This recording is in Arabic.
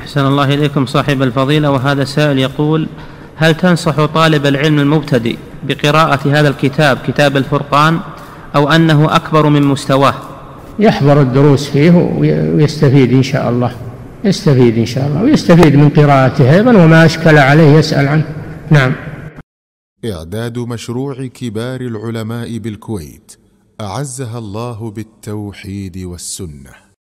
أحسن الله إليكم صاحب الفضيلة. وهذا سائل يقول: هل تنصح طالب العلم المبتدئ بقراءة هذا الكتاب، كتاب الفرقان، أو أنه أكبر من مستواه؟ يحضر الدروس فيه ويستفيد إن شاء الله، يستفيد إن شاء الله، ويستفيد من قراءته أيضا، وما أشكل عليه يسأل عنه. نعم. إعداد مشروع كبار العلماء بالكويت أعزها الله بالتوحيد والسنة.